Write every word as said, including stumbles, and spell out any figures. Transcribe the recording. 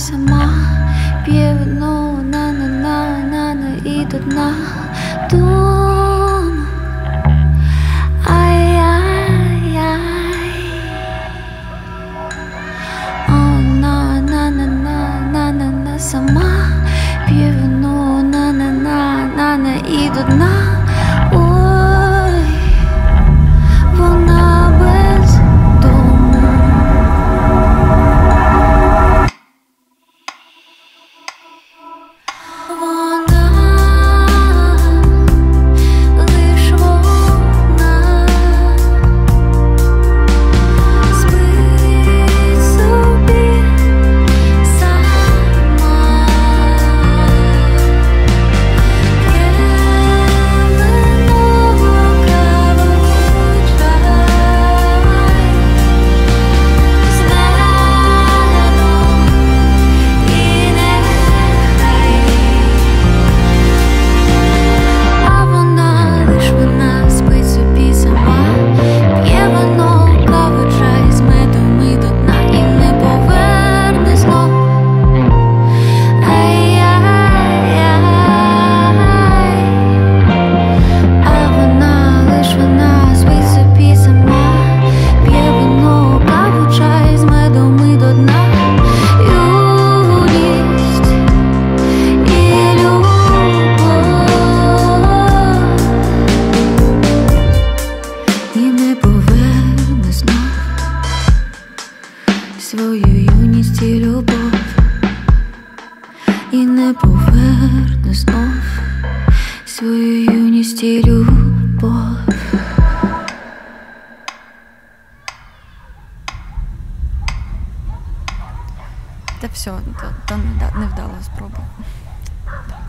сама, п'є вино, на-на-на-на-на і до дна дома. Ай-яй-яй. О, на-на-на-на-на-на-на сама, п'є вино, на-на-на-на-на і до дна. Ой, вона без дому. Вона лиш вона спить собі сама, п'є вино, каву, чай з медом і нехай. А вона лиш вона спить собі сама, п'є вино, каву, чай з медом і до дна і не поверне знов. Ай-яй-яй. А вона лиш вона спить собі сама, п'є вино, каву, чай з медом і до дна. Юність і любов і не поверне знов свою юність і любов, і не поверне знов свою юність і любов. Та все, то, то невда- невдала спроба.